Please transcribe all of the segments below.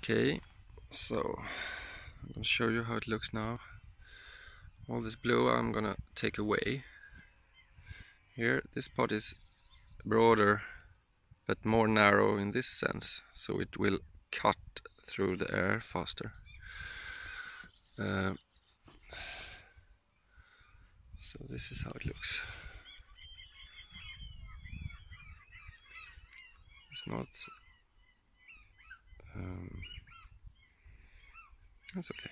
Okay, so I'm going to show you how it looks now. All this blue I'm going to take away. Here, this pot is broader but more narrow in this sense, so it will cut through the air faster. So this is how it looks. It's not... that's okay.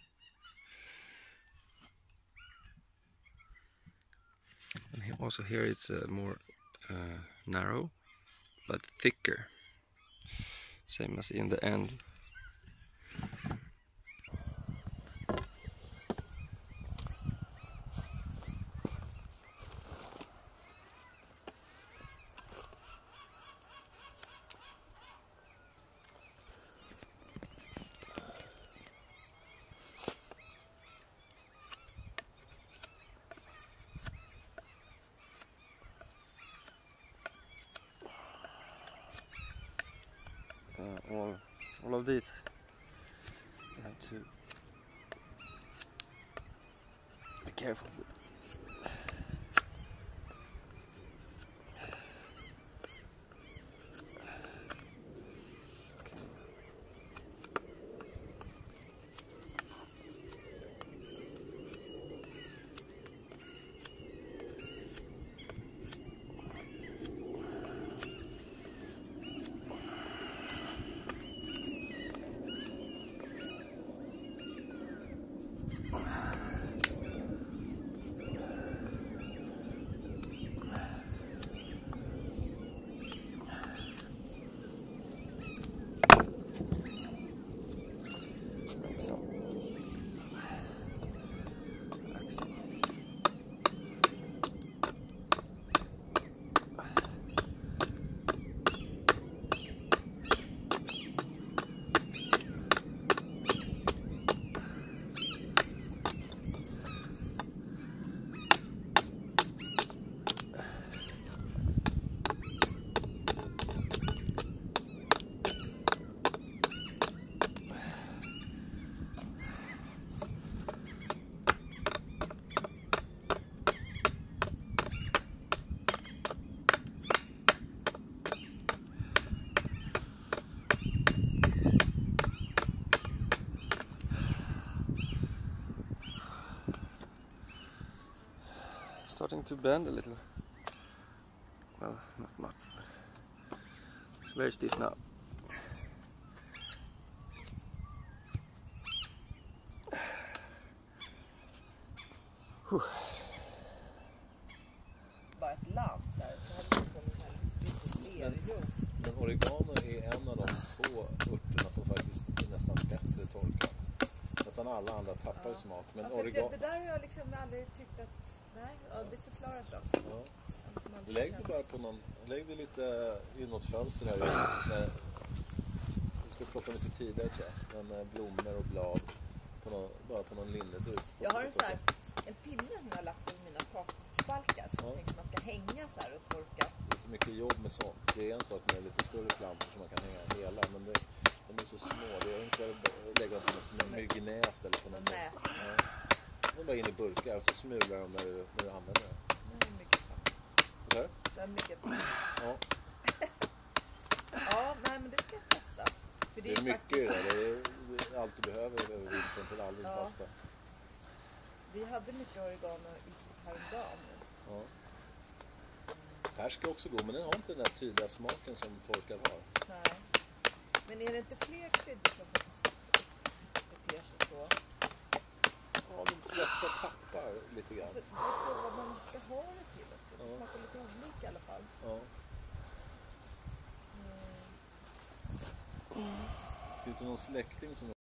And also here it's more narrow, but thicker. Same as in the end. All of these you have to be careful with. Starting to bend a little. Well, not much. It's very stiff now. Bara ett land så hade det kommit här lite. Men oregano är en av de få örterna som faktiskt är nästan bättre torkad. Nästan alla andra tappar i smak. Men oregano... Det där har jag liksom aldrig tyckt att... Nej, det förklarar sig. Ja. Lägg det bara på någon... Lägg det lite i något fönster här. Jag ska plocka lite tidigare tror jag. Men blommor och blad. Bara på någon linneduk. Jag har en pinne som jag har lagt på mina takbalkar. Så jag tänkte man ska hänga så här och torka. Det är så mycket jobb med sånt. Det är en sak med lite större plantor som man kan hänga hela. Men de är så små. Det är inte att lägga dem på något myggnät eller på något. Nej. De bara in i burkar så smular de när du använder det. Det är mycket bra. Så här? Mycket bra. Ja. Ja, nej men det ska jag testa. För det är mycket i det. Det är allt du behöver över vintern till all din pasta. Vi hade mycket oregano häromdagen. Ja. Färsk ska också gå, men den har inte den där tydliga smaken som torkad har. Nej. Men är det inte fler kryddor som faktiskt beter sig så? Ja, de flesta tappar lite grann. Alltså, vad man ska ha det till också. Det smakar lite olika i alla fall. Ja. Finns det någon släkting som